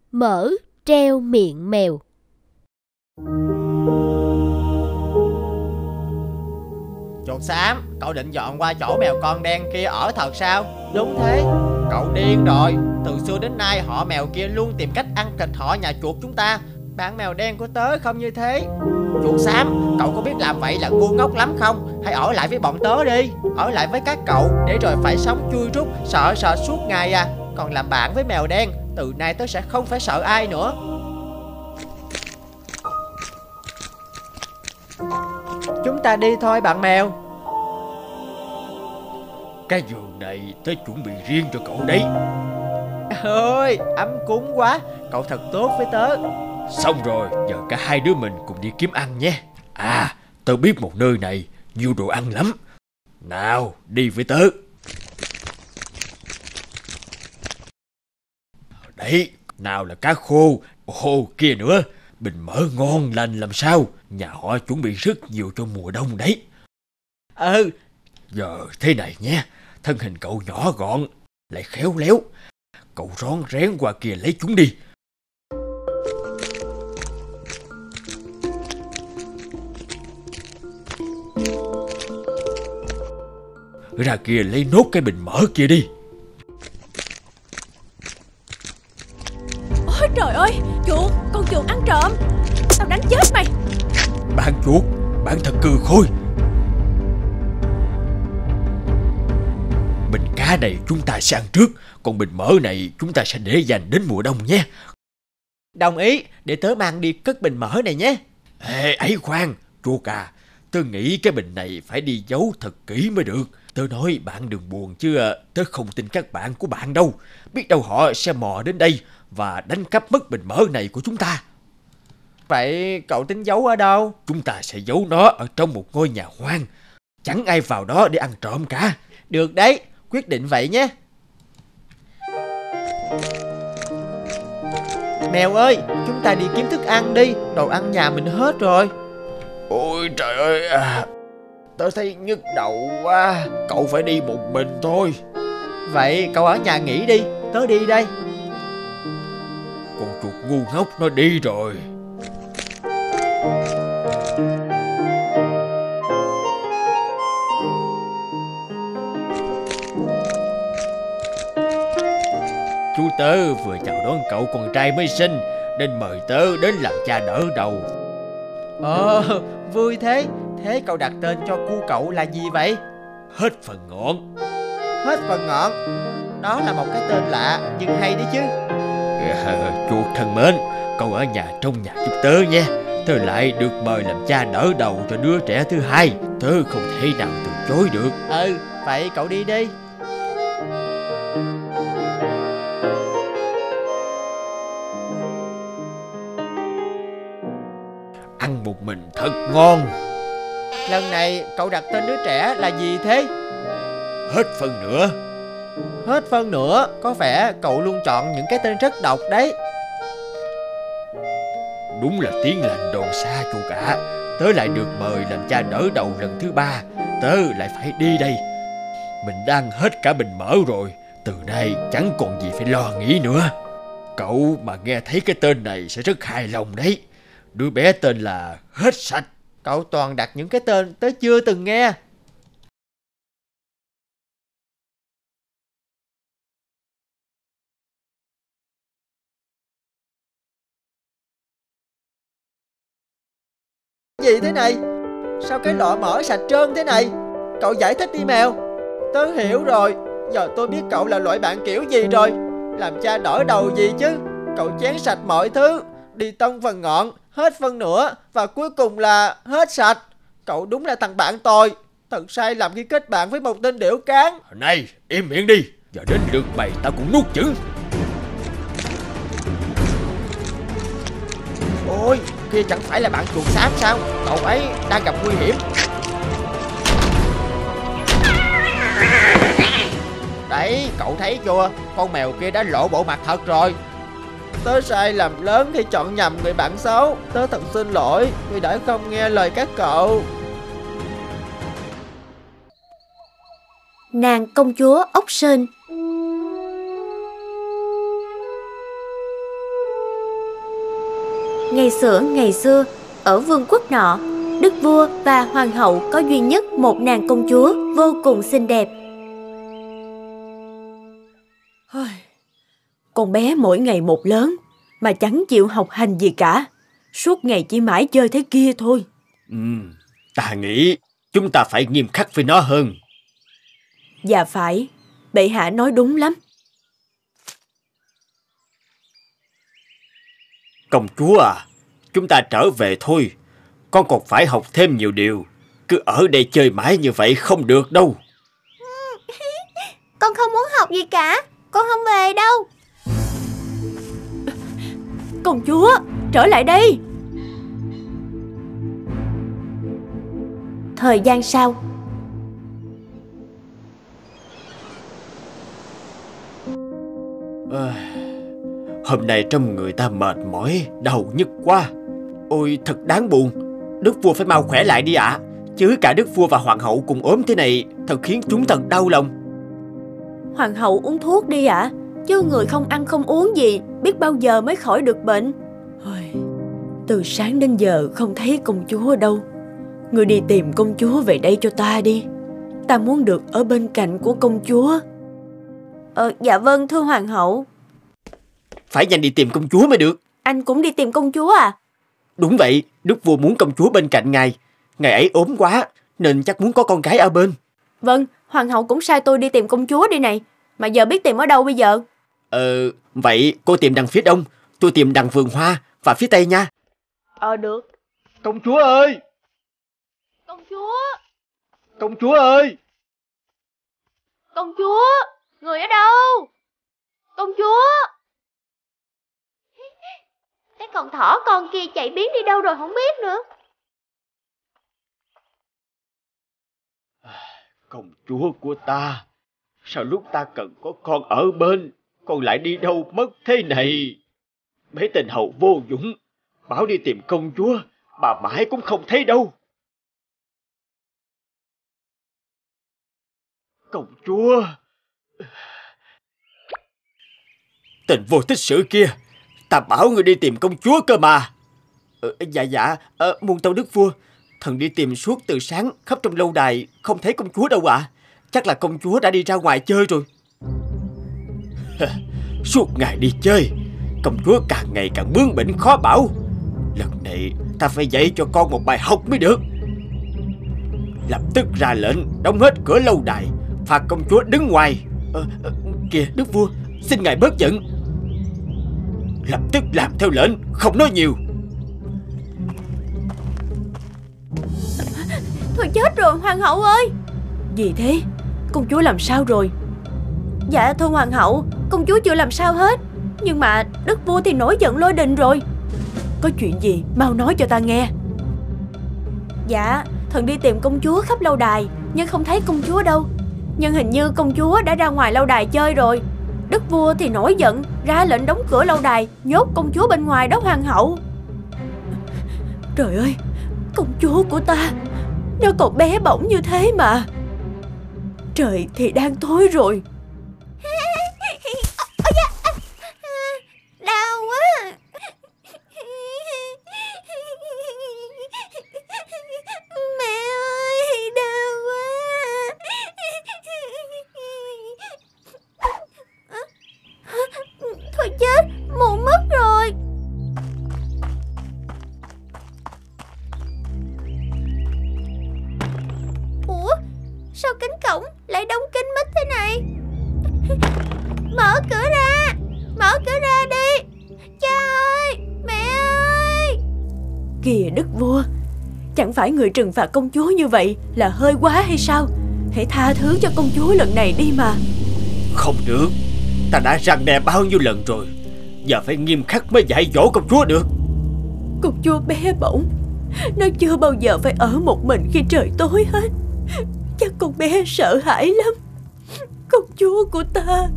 Mỡ treo miệng mèo. Chuột xám, cậu định dọn qua chỗ mèo con đen kia ở thật sao? Đúng thế, cậu điên rồi. Từ xưa đến nay họ mèo kia luôn tìm cách ăn thịt họ nhà chuột chúng ta. Bạn mèo đen của tớ không như thế. Chuột xám, cậu có biết làm vậy là ngu ngốc lắm không? Hãy ở lại với bọn tớ đi. Ở lại với các cậu để rồi phải sống chui rút, sợ suốt ngày à. Còn làm bạn với mèo đen, từ nay tớ sẽ không phải sợ ai nữa. Chúng ta đi thôi bạn mèo. Cái giường này tớ chuẩn bị riêng cho cậu đấy. Ôi, ấm cúng quá. Cậu thật tốt với tớ. Xong rồi, giờ cả hai đứa mình cùng đi kiếm ăn nhé. À, tớ biết một nơi này nhiều đồ ăn lắm. Nào, đi với tớ. Đấy, nào là cá khô. Ồ, kia nữa, bình mỡ ngon lành làm sao. Nhà họ chuẩn bị rất nhiều cho mùa đông đấy. Giờ thế này nhé. Thân hình cậu nhỏ gọn, lại khéo léo. Cậu rón rén qua kia lấy chúng đi. Ra kia lấy nốt cái bình mỡ kia đi. Ôi trời ơi, chuột, con chuột ăn trộm. Tao đánh chết mày. Bạn chuột, bạn thật cừ khôi. Bình cá này chúng ta sẽ ăn trước, còn bình mỡ này chúng ta sẽ để dành đến mùa đông nhé. Đồng ý, để tớ mang đi cất bình mỡ này nhé. Ê, ấy khoan, chuột à, tớ nghĩ cái bình này phải đi giấu thật kỹ mới được. Tớ nói bạn đừng buồn chứ tớ không tin các bạn của bạn đâu. Biết đâu họ sẽ mò đến đây và đánh cắp mất bình mỡ này của chúng ta. Vậy cậu tính giấu ở đâu? Chúng ta sẽ giấu nó ở trong một ngôi nhà hoang. Chẳng ai vào đó để ăn trộm cả. Được đấy, quyết định vậy nhé. Mèo ơi, chúng ta đi kiếm thức ăn đi. Đồ ăn nhà mình hết rồi. Ôi trời ơi, tớ thấy nhức đầu quá. Cậu phải đi một mình thôi. Vậy cậu ở nhà nghỉ đi, tớ đi đây. Con chuột ngu ngốc nó đi rồi. Chú tớ vừa chào đón cậu con trai mới sinh, nên mời tớ đến làm cha đỡ đầu. Vui thế. Thế cậu đặt tên cho cu cậu là gì vậy? Hết phần ngọn. Hết phần ngọn. Đó là một cái tên lạ nhưng hay đấy chứ. Chuột thân mến, cậu ở nhà trong nhà giúp tớ nhé. Tớ lại được mời làm cha đỡ đầu cho đứa trẻ thứ hai. Tớ không thể nào từ chối được. Vậy cậu đi đi. Ăn một mình thật ngon. Lần này cậu đặt tên đứa trẻ là gì thế? Hết phần nữa. Hết phân nữa. Có vẻ cậu luôn chọn những cái tên rất độc đấy. Đúng là tiếng lành đồn xa chu cả. Tớ lại được mời làm cha đỡ đầu lần thứ 3. Tớ lại phải đi đây. Mình đang hết cả bình mỡ rồi. Từ nay chẳng còn gì phải lo nghĩ nữa. Cậu mà nghe thấy cái tên này sẽ rất hài lòng đấy. Đứa bé tên là Hết Sạch. Cậu toàn đặt những cái tên tớ chưa từng nghe. Gì thế này? Sao cái lọ mỡ sạch trơn thế này? Cậu giải thích đi mèo. Tớ hiểu rồi. Giờ tôi biết cậu là loại bạn kiểu gì rồi. Làm cha đỡ đầu gì chứ? Cậu chén sạch mọi thứ, đi tông phần ngọn, hết phân nửa, và cuối cùng là hết sạch. Cậu đúng là thằng bạn tồi. Thật sai lầm khi kết bạn với một tên điểu cán. Này, im miệng đi. Giờ đến lượt mày tao cũng nuốt chửng. Ôi, kia chẳng phải là bạn chuột xám sao? Cậu ấy đang gặp nguy hiểm. Đấy, cậu thấy chưa? Con mèo kia đã lộ bộ mặt thật rồi. Tớ sai lầm lớn khi chọn nhầm người bạn xấu. Tớ thật xin lỗi vì đã không nghe lời các cậu. Nàng công chúa ốc sên. Ngày xưa, ở vương quốc nọ, đức vua và hoàng hậu có duy nhất một nàng công chúa vô cùng xinh đẹp. Con bé mỗi ngày một lớn mà chẳng chịu học hành gì cả, suốt ngày chỉ mãi chơi thế kia thôi. Ta nghĩ chúng ta phải nghiêm khắc với nó hơn. Dạ phải, bệ hạ nói đúng lắm. Công chúa à, chúng ta trở về thôi. Con còn phải học thêm nhiều điều. Cứ ở đây chơi mãi như vậy không được đâu. Con không muốn học gì cả, con không về đâu. Công chúa, trở lại đây. Thời gian sau. Hôm nay trong người ta mệt mỏi, đau nhức quá. Ôi thật đáng buồn. Đức vua phải mau khỏe lại đi ạ. Chứ cả đức vua và hoàng hậu cùng ốm thế này thật khiến chúng thật đau lòng. Hoàng hậu uống thuốc đi ạ. Chứ người không ăn không uống gì biết bao giờ mới khỏi được bệnh. Từ sáng đến giờ không thấy công chúa đâu. Người đi tìm công chúa về đây cho ta đi. Ta muốn được ở bên cạnh của công chúa. Dạ vâng thưa hoàng hậu. Phải nhanh đi tìm công chúa mới được. Anh cũng đi tìm công chúa à? Đúng vậy, đức vua muốn công chúa bên cạnh ngài. Ngài ấy ốm quá nên chắc muốn có con gái ở bên. Vâng, hoàng hậu cũng sai tôi đi tìm công chúa đi này. Mà giờ biết tìm ở đâu bây giờ? Vậy cô tìm đằng phía đông, tôi tìm đằng vườn hoa và phía tây nha. Được. Công chúa ơi! Công chúa! Công chúa ơi! Công chúa! Người ở đâu? Công chúa! Cái con thỏ con kia chạy biến đi đâu rồi không biết nữa. Công chúa của ta, sao lúc ta cần có con ở bên, con lại đi đâu mất thế này? Mấy tên hầu vô dụng, bảo đi tìm công chúa, bà mãi cũng không thấy đâu. Công chúa! Tên vô tích sự kia, ta bảo người đi tìm công chúa cơ mà. Muôn tâu đức vua, thần đi tìm suốt từ sáng khắp trong lâu đài không thấy công chúa đâu ạ. Chắc là công chúa đã đi ra ngoài chơi rồi. Suốt ngày đi chơi, công chúa càng ngày càng bướng bỉnh khó bảo. Lần này ta phải dạy cho con một bài học mới được. Lập tức ra lệnh đóng hết cửa lâu đài, phạt công chúa đứng ngoài. Kìa đức vua, xin ngài bớt giận. Lập tức làm theo lệnh, không nói nhiều. Thôi chết rồi hoàng hậu ơi. Gì thế? Công chúa làm sao rồi? Dạ thưa hoàng hậu, công chúa chưa làm sao hết. Nhưng mà đức vua thì nổi giận lôi đình rồi. Có chuyện gì mau nói cho ta nghe. Dạ thần đi tìm công chúa khắp lâu đài nhưng không thấy công chúa đâu. Nhưng hình như công chúa đã ra ngoài lâu đài chơi rồi. Đức vua thì nổi giận, ra lệnh đóng cửa lâu đài, nhốt công chúa bên ngoài đó hoàng hậu. Trời ơi, công chúa của ta, nó còn bé bỏng như thế mà. Trời thì đang tối rồi. Đau quá. Mẹ ơi, đau quá. Thôi chết, muộn mất rồi. Ủa, sao cánh cổng lại đóng kín mít thế này? Mở cửa ra, mở cửa ra đi. Cha ơi, mẹ ơi. Kìa đức vua, chẳng phải người trừng phạt công chúa như vậy là hơi quá hay sao? Hãy tha thứ cho công chúa lần này đi mà. Không được, ta đã răn đe bao nhiêu lần rồi. Giờ phải nghiêm khắc mới dạy dỗ công chúa được. Công chúa bé bỏng, nó chưa bao giờ phải ở một mình khi trời tối hết. Chắc con bé sợ hãi lắm. Công chúa của ta.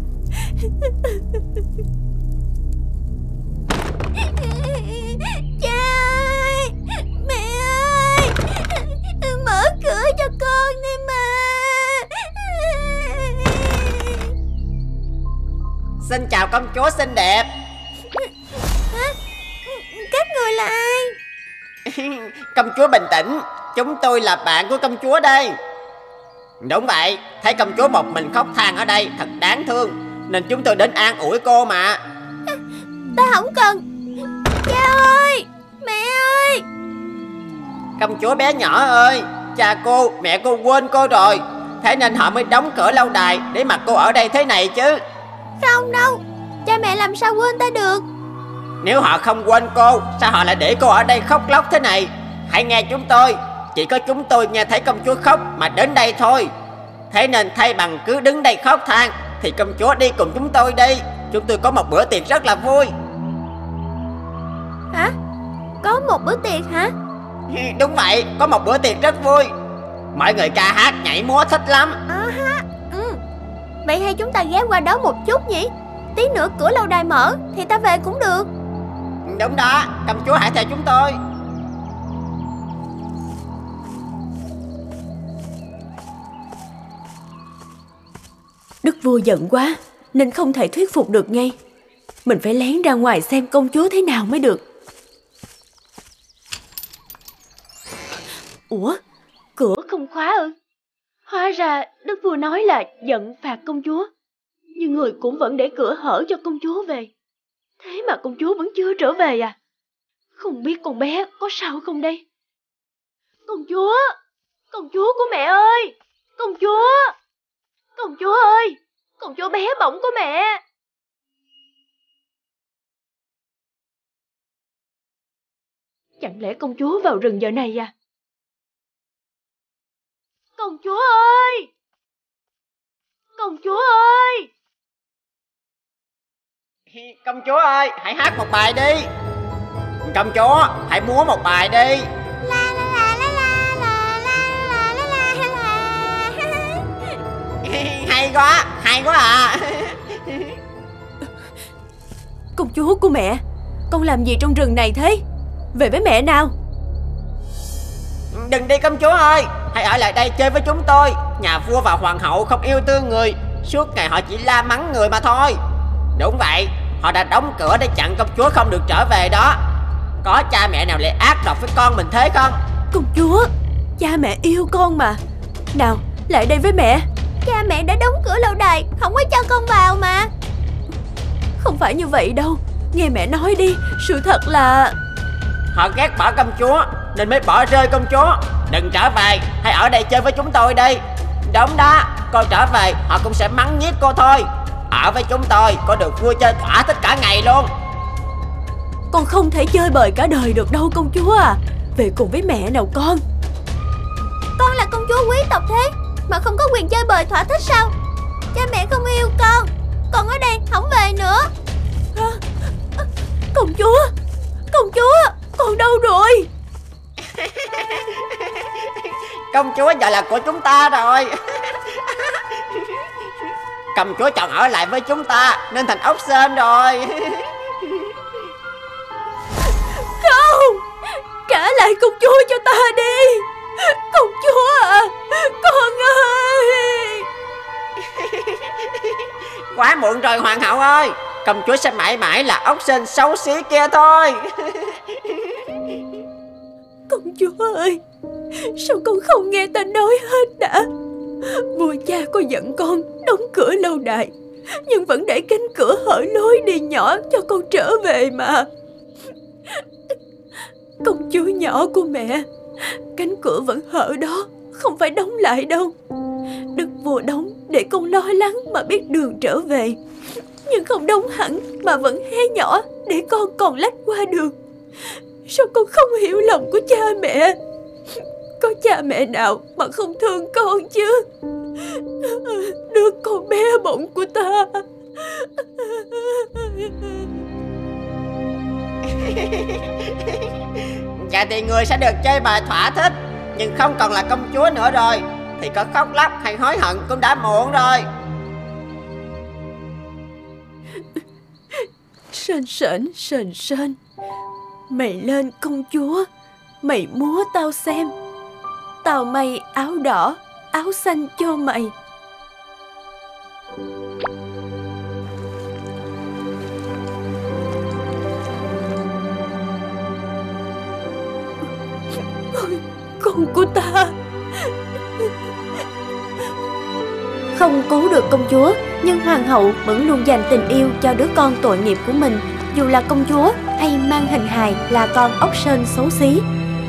Cha ơi, mẹ ơi, mở cửa cho con đi mà. Xin chào công chúa xinh đẹp. Các người là Công chúa bình tĩnh, chúng tôi là bạn của công chúa đây. Đúng vậy, thấy công chúa một mình khóc than ở đây thật đáng thương, nên chúng tôi đến an ủi cô mà. Ta không cần. Cha ơi, mẹ ơi. Công chúa bé nhỏ ơi, cha cô, mẹ cô quên cô rồi, thế nên họ mới đóng cửa lâu đài để mặc cô ở đây thế này chứ. Không đâu, cha mẹ làm sao quên ta được. Nếu họ không quên cô, sao họ lại để cô ở đây khóc lóc thế này? Hãy nghe chúng tôi, chỉ có chúng tôi nghe thấy công chúa khóc mà đến đây thôi. Thế nên thay bằng cứ đứng đây khóc than, thì công chúa đi cùng chúng tôi đi. Chúng tôi có một bữa tiệc rất là vui. Hả? Có một bữa tiệc hả? Đúng vậy, có một bữa tiệc rất vui. Mọi người ca hát nhảy múa thích lắm. Vậy hay chúng ta ghé qua đó một chút nhỉ? Tí nữa cửa lâu đài mở thì ta về cũng được. Đúng đó, công chúa hãy theo chúng tôi. Đức vua giận quá nên không thể thuyết phục được ngay. Mình phải lén ra ngoài xem công chúa thế nào mới được. Ủa, cửa không khóa ư? Hóa ra đức vua nói là giận phạt công chúa, nhưng người cũng vẫn để cửa hở cho công chúa về. Thế mà công chúa vẫn chưa trở về à? Không biết con bé có sao không đây? Công chúa của mẹ ơi, công chúa ơi, công chúa bé bỏng của mẹ. Chẳng lẽ công chúa vào rừng giờ này à? Công chúa ơi! Công chúa ơi! Công chúa ơi, hãy hát một bài đi. Công chúa, hãy múa một bài đi. La la la la la la la la la la. Hay quá à. Công chúa của mẹ, con làm gì trong rừng này thế? Về với mẹ nào. Đừng đi công chúa ơi, hãy ở lại đây chơi với chúng tôi. Nhà vua và hoàng hậu không yêu thương người, suốt ngày họ chỉ la mắng người mà thôi. Đúng vậy, họ đã đóng cửa để chặn công chúa không được trở về đó. Có cha mẹ nào lại ác độc với con mình thế không? Công chúa, cha mẹ yêu con mà. Nào, lại đây với mẹ. Cha mẹ đã đóng cửa lâu đài, không có cho con vào mà. Không phải như vậy đâu, nghe mẹ nói đi. Sự thật là họ ghét bỏ công chúa nên mới bỏ rơi công chúa. Đừng trở về, hãy ở đây chơi với chúng tôi đi. Đúng đó, cô trở về họ cũng sẽ mắng nhiếc cô thôi. Ở với chúng tôi, cô được vui chơi thỏa thích cả ngày luôn. con không thể chơi bời cả đời được đâu công chúa à. Về cùng với mẹ nào con. Con là công chúa quý tộc thế mà không có quyền chơi bời thỏa thích sao? Cha mẹ không yêu con ở đây không về nữa. Công chúa, con đâu rồi? Công chúa giờ là của chúng ta rồi. Công chúa chọn ở lại với chúng ta nên thành ốc sên rồi. Không, trả lại công chúa cho ta đi. Công chúa à, con ơi. Quá muộn rồi hoàng hậu ơi, công chúa sẽ mãi mãi là ốc sên xấu xí kia thôi. Công chúa ơi, sao con không nghe ta nói hết đã? Vua cha có giận con đóng cửa lâu đài, nhưng vẫn để cánh cửa hở lối đi nhỏ cho con trở về mà. Công chúa nhỏ của mẹ, cánh cửa vẫn hở đó, không phải đóng lại đâu. Đức vua đóng để con lo lắng mà biết đường trở về, nhưng không đóng hẳn mà vẫn hé nhỏ để con còn lách qua được. Sao con không hiểu lòng của cha mẹ? Có cha mẹ nào mà không thương con chứ? Đứa con bé bỏng của ta. Dạ thì người sẽ được chơi bời thỏa thích, nhưng không còn là công chúa nữa rồi. Thì có khóc lóc hay hối hận cũng đã muộn rồi. Sền sên, mày lên công chúa, mày múa tao xem. Tao may áo đỏ, áo xanh cho mày. con của ta. Không cứu được công chúa, nhưng hoàng hậu vẫn luôn dành tình yêu cho đứa con tội nghiệp của mình, dù là công chúa hay mang hình hài là con ốc sên xấu xí.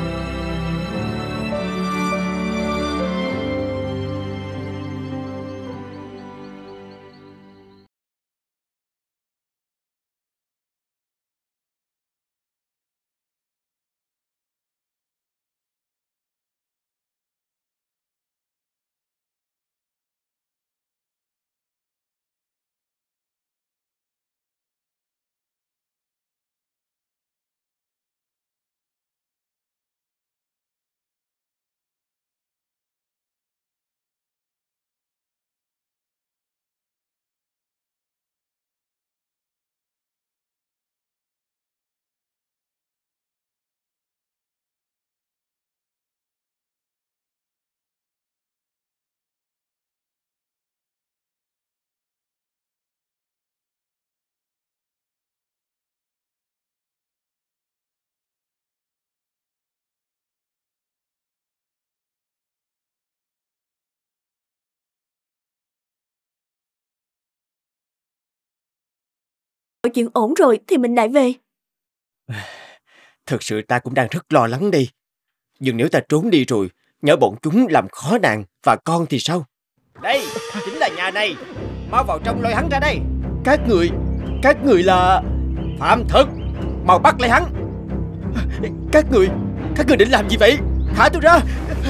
Mọi chuyện ổn rồi thì mình lại về. Thực sự ta cũng đang rất lo lắng đây. Nhưng nếu ta trốn đi rồi, nhỡ bọn chúng làm khó nàng và con thì sao? Đây, chính là nhà này. Mau vào trong lôi hắn ra đây. Các người là... Phạm Thực, mau bắt lấy hắn. Các người định làm gì vậy? Thả tôi ra.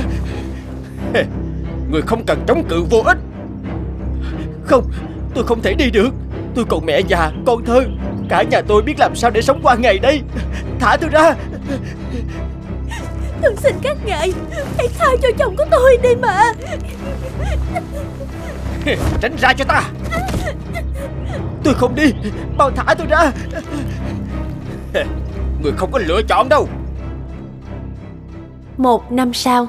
Người không cần chống cự vô ích. Không, tôi không thể đi được. Tôi còn mẹ già, con thơ. Cả nhà tôi biết làm sao để sống qua ngày đây. Thả tôi ra. Tôi xin các ngài, hãy tha cho chồng của tôi đi mà. Tránh ra cho ta. Tôi không đi. Mau thả tôi ra. Người không có lựa chọn đâu. 1 năm sau.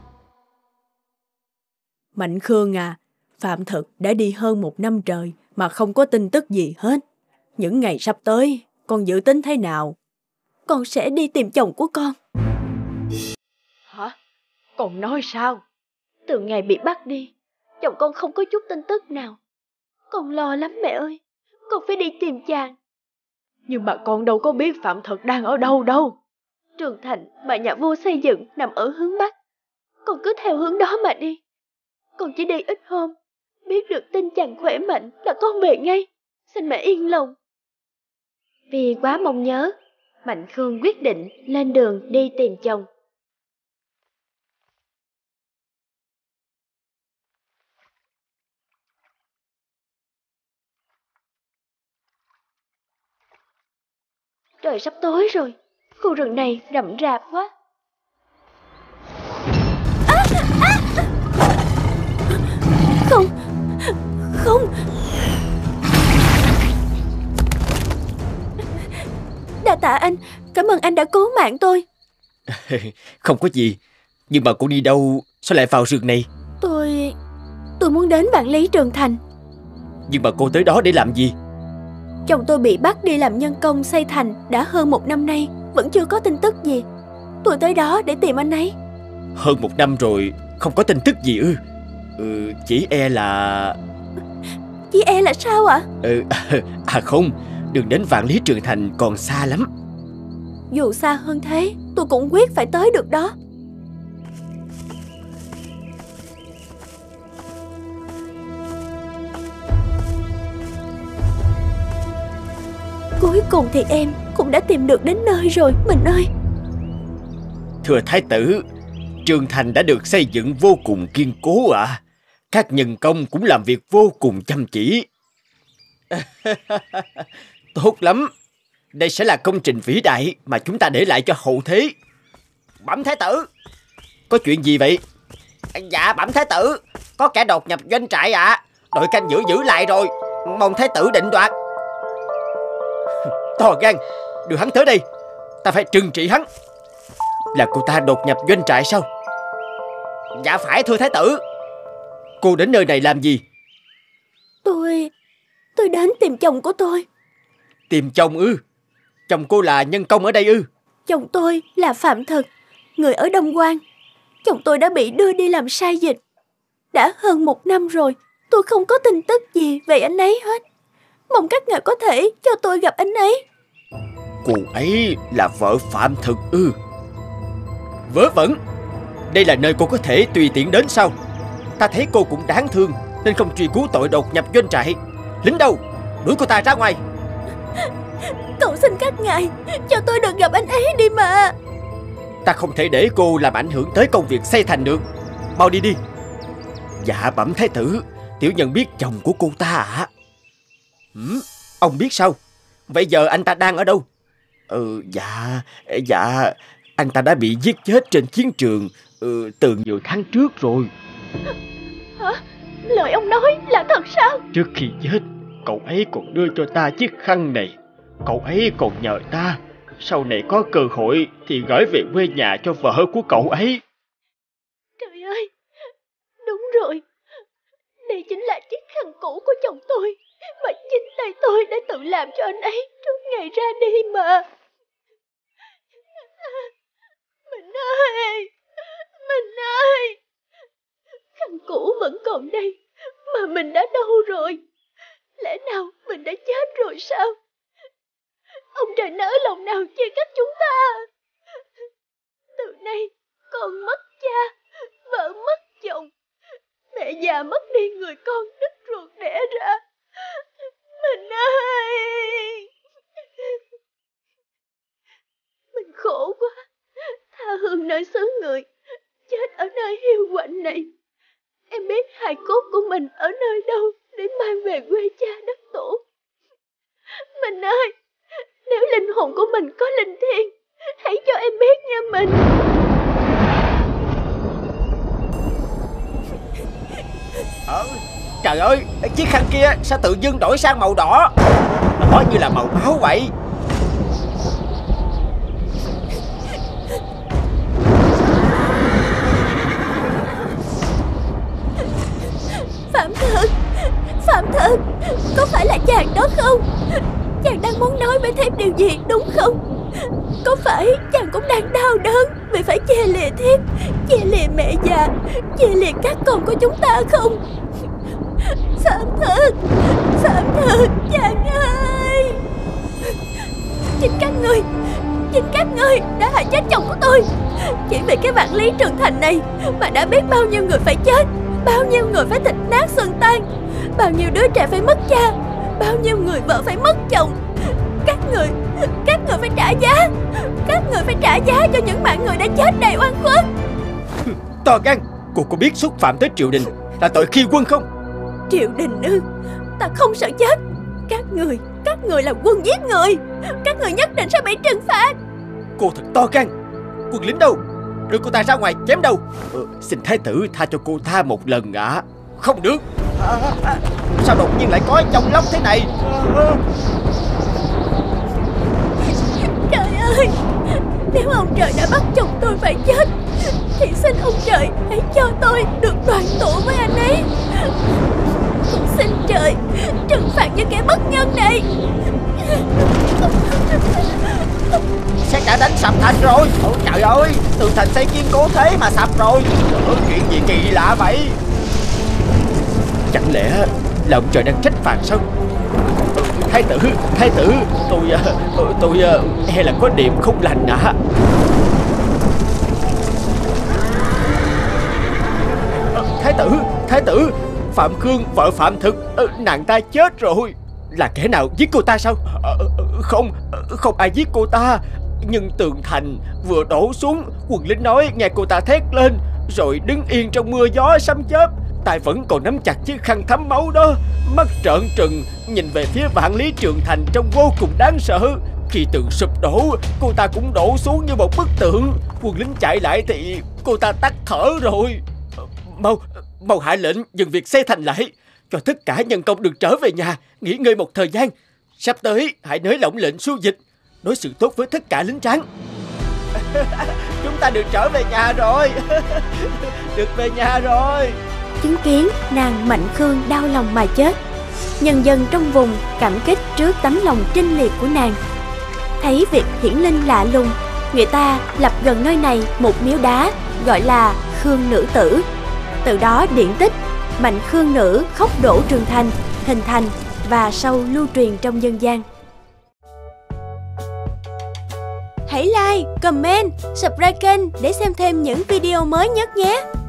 Mạnh Khương à, Phạm Thực đã đi hơn 1 năm trời mà không có tin tức gì hết. Những ngày sắp tới, con dự tính thế nào? Con sẽ đi tìm chồng của con. Hả? Con nói sao? Từ ngày bị bắt đi, chồng con không có chút tin tức nào. Con lo lắm mẹ ơi, con phải đi tìm chàng. Nhưng mà con đâu có biết Phạm Thực đang ở đâu đâu. Trường thành mà nhà vua xây dựng nằm ở hướng Bắc. Con cứ theo hướng đó mà đi. Con chỉ đi ít hôm, biết được tin chàng khỏe mạnh là con về ngay. Xin mẹ yên lòng. Vì quá mong nhớ, Mạnh Khương quyết định lên đường đi tìm chồng. Trời sắp tối rồi, khu rừng này rậm rạp quá. Không, không. Đa tạ anh, cảm ơn anh đã cứu mạng tôi. Không có gì. Nhưng mà cô đi đâu? Sao lại vào rừng này? Tôi muốn đến Vạn Lý Trường Thành. Nhưng mà cô tới đó để làm gì? Chồng tôi bị bắt đi làm nhân công xây thành đã hơn 1 năm nay, vẫn chưa có tin tức gì. Tôi tới đó để tìm anh ấy. Hơn 1 năm rồi, không có tin tức gì ư? Chỉ e là... Chỉ e là sao ạ? Không, đường đến Vạn Lý Trường Thành còn xa lắm. Dù xa hơn thế, tôi cũng quyết phải tới được đó. Cuối cùng thì em cũng đã tìm được đến nơi rồi, mình ơi. Thưa thái tử, Trường Thành đã được xây dựng vô cùng kiên cố ạ. Các nhân công cũng làm việc vô cùng chăm chỉ. Tốt lắm. Đây sẽ là công trình vĩ đại mà chúng ta để lại cho hậu thế. Bẩm thái tử. Có chuyện gì vậy? Dạ bẩm thái tử, có kẻ đột nhập doanh trại ạ. Đội canh giữ giữ lại rồi, mong thái tử định đoạt. To gan, đưa hắn tới đây. Ta phải trừng trị hắn. Là cô ta đột nhập doanh trại sao? Dạ phải thưa thái tử. Cô đến nơi này làm gì? Tôi đến tìm chồng của tôi. Tìm chồng ư? Chồng cô là nhân công ở đây ư? Chồng tôi là Phạm Thực, người ở Đông Quan. chồng tôi đã bị đưa đi làm sai dịch. Đã hơn 1 năm rồi, tôi không có tin tức gì về anh ấy hết. Mong các ngài có thể cho tôi gặp anh ấy. Cô ấy là vợ Phạm Thực ư? Vớ vẩn. Đây là nơi cô có thể tùy tiện đến sao? Ta thấy cô cũng đáng thương nên không truy cứu tội đột nhập doanh trại. Lính đâu? Đuổi cô ta ra ngoài. Cầu xin các ngài cho tôi được gặp anh ấy đi mà. Ta không thể để cô làm ảnh hưởng tới công việc xây thành được. Mau đi đi. Dạ bẩm thái tử, tiểu nhân biết chồng của cô ta ạ. Ông biết sao? Vậy giờ anh ta đang ở đâu? Dạ anh ta đã bị giết chết trên chiến trường từ nhiều tháng trước rồi. Hả? Lời ông nói là thật sao? Trước khi chết, cậu ấy còn đưa cho ta chiếc khăn này. Cậu ấy còn nhờ ta sau này có cơ hội thì gửi về quê nhà cho vợ của cậu ấy. Trời ơi, đúng rồi. Đây chính là chiếc khăn cũ của chồng tôi, mà chính tay tôi đã tự làm cho anh ấy trước ngày ra đi mà. Mình ơi, mình ơi, khăn cũ vẫn còn đây, mà mình đã đâu rồi? Lẽ nào mình đã chết rồi sao? Ông trời nỡ lòng nào chia cắt chúng ta. Từ nay con mất cha, vợ mất chồng, mẹ già mất đi người con đứt ruột đẻ ra. Mình ơi, mình khổ quá. Tha hương nơi xứ người, chết ở nơi hiu quạnh này. Em biết hài cốt của mình ở nơi đâu để mang về quê cha đất tổ. Mình ơi, nếu linh hồn của mình có linh thiêng, hãy cho em biết nha mình. Trời ơi, chiếc khăn kia sao tự dưng đổi sang màu đỏ? Đỏ như là màu máu vậy. Phạm Thực, có phải là chàng đó không? Chàng đang muốn nói với thiếp điều gì đúng không? Có phải chàng cũng đang đau đớn vì phải chia lìa thiếp, chia lìa mẹ già, chia lìa các con của chúng ta không? Phạm Thực, chàng ơi! Chính các ngươi đã hại chết chồng của tôi. Chỉ vì cái vạn lý trường thành này mà đã biết bao nhiêu người phải chết, bao nhiêu người phải thịt nát xương tan, bao nhiêu đứa trẻ phải mất cha, bao nhiêu người vợ phải mất chồng. Các người phải trả giá. Các người phải trả giá cho những mạng người đã chết đầy oan khuất. To gan, cô có biết xúc phạm tới triều đình là tội khi quân không? Triều đình ư? Ta không sợ chết. Các người là quân giết người. Các người nhất định sẽ bị trừng phạt. Cô thật to gan. Quân lính đâu? Đưa cô ta ra ngoài chém đầu. Xin thái tử tha cho cô ta một lần ạ. Không được. Sao đột nhiên lại có trong lốc thế này? Trời ơi, nếu ông trời đã bắt chồng tôi phải chết thì xin ông trời hãy cho tôi được đoàn tụ với anh ấy. Cũng xin trời trừng phạt những kẻ bất nhân này. Xét đã đánh sập thành rồi. Ôi trời ơi, tường thành xây kiên cố thế mà sập rồi. Chuyện gì kỳ lạ vậy? Chẳng lẽ là ông trời đang trách phạt sao? Thái tử, tôi e là có điểm không lành ạ. Thái tử, Phạm Khương vợ Phạm Thực, nàng ta chết rồi. Là kẻ nào giết cô ta sao? Không ai giết cô ta. Nhưng tường thành vừa đổ xuống, quân lính nói nghe cô ta thét lên, rồi đứng yên trong mưa gió sấm chớp, tay vẫn còn nắm chặt chiếc khăn thấm máu đó, mắt trợn trừng nhìn về phía vạn lý trường thành trông vô cùng đáng sợ. Khi tường sụp đổ, cô ta cũng đổ xuống như một bức tượng. Quân lính chạy lại thì cô ta tắt thở rồi. Mau hạ lệnh dừng việc xây thành lại, cho tất cả nhân công được trở về nhà nghỉ ngơi một thời gian. Sắp tới hãy nới lỏng lệnh xua dịch, đối xử tốt với tất cả lính tráng. Chúng ta được trở về nhà rồi. Được về nhà rồi. Chứng kiến nàng Mạnh Khương đau lòng mà chết, nhân dân trong vùng cảm kích trước tấm lòng trinh liệt của nàng. Thấy việc hiển linh lạ lùng, người ta lập gần nơi này một miếu đá gọi là Khương nữ tử. Từ đó điển tích Mạnh Khương nữ khóc đổ Trường Thành hình thành và sau lưu truyền trong dân gian. Hãy like, comment, subscribe kênh để xem thêm những video mới nhất nhé!